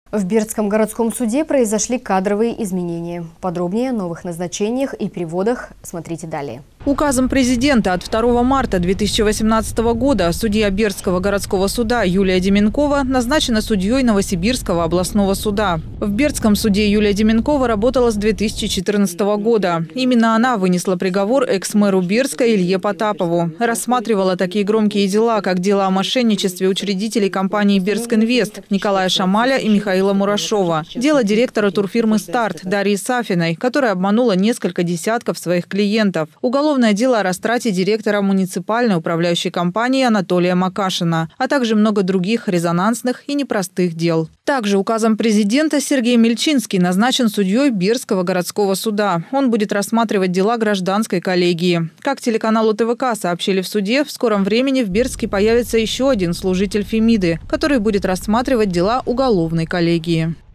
В Бердском городском суде произошли кадровые изменения. Подробнее о новых назначениях и переводах смотрите далее. Указом президента от 2 марта 2018 года судья Бердского городского суда Юлия Деменкова назначена судьей Новосибирского областного суда. В Бердском суде Юлия Деменкова работала с 2014 года. Именно она вынесла приговор экс-мэру Бердска Илье Потапову. Рассматривала такие громкие дела, как дело о мошенничестве учредителей компании «Бердскинвест» Николая Шамаля и Михаила Мурашова. Дело директора турфирмы «Старт» Дарьи Сафиной, которая обманула несколько десятков своих клиентов. Уголовное дело о растрате директора муниципальной управляющей компании Анатолия Макашина, а также много других резонансных и непростых дел. Также указом президента Сергей Мельчинский назначен судьей Бердского городского суда. Он будет рассматривать дела гражданской коллегии. Как телеканалу ТВК сообщили в суде, в скором времени в Бердске появится еще один служитель Фемиды, который будет рассматривать дела уголовной коллегии.